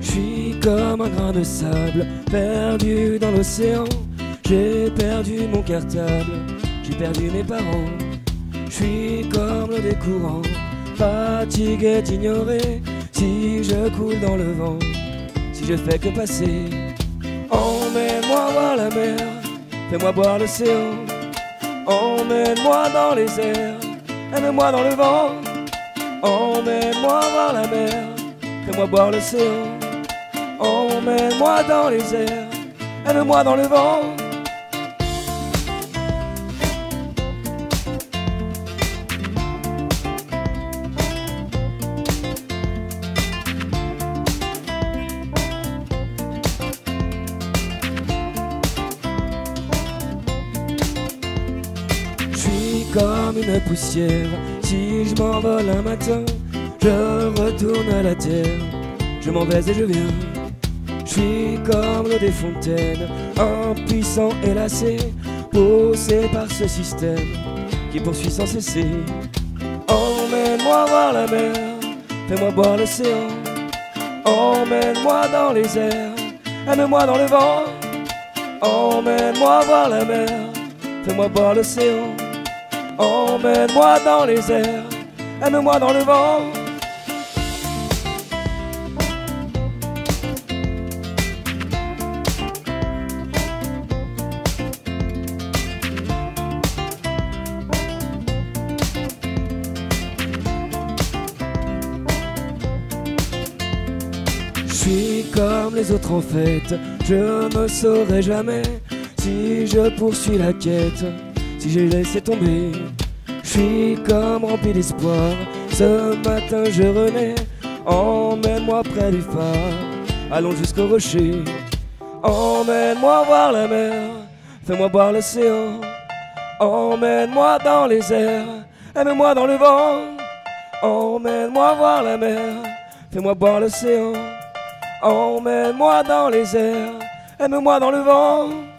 Je suis comme un grain de sable perdu dans l'océan. J'ai perdu mon cartable, j'ai perdu mes parents. Je suis comme l'eau des courants, fatigué d'ignorer. Si je coule dans le vent, si je fais que passer. Emmène-moi voir la mer, fais-moi boire l'océan. Emmène-moi dans les airs, aime-moi dans le vent. Emmène-moi voir la mer, fais-moi boire l'océan. Emmène-moi dans les airs, aime-moi dans le vent. Je suis comme une poussière, si je m'envole un matin, je retourne à la terre, je m'en vais et je viens. Je suis comme l'eau des fontaines, impuissant et lassé, poussé par ce système qui poursuit sans cesser. Emmène-moi voir la mer, fais-moi boire l'océan. Emmène-moi dans les airs, aime-moi dans le vent. Emmène-moi voir la mer, fais-moi boire l'océan. Emmène-moi dans les airs, aime-moi dans le vent. Je suis comme les autres en fait, je ne saurai jamais si je poursuis la quête, si j'ai laissé tomber. Je suis comme rempli d'espoir, ce matin je renais. Emmène-moi près du phare, allons jusqu'au rocher. Emmène-moi voir la mer, fais-moi boire l'océan. Emmène-moi dans les airs, aime-moi dans le vent. Emmène-moi voir la mer, fais-moi boire l'océan. Emmène-moi dans les airs, aime-moi dans le vent.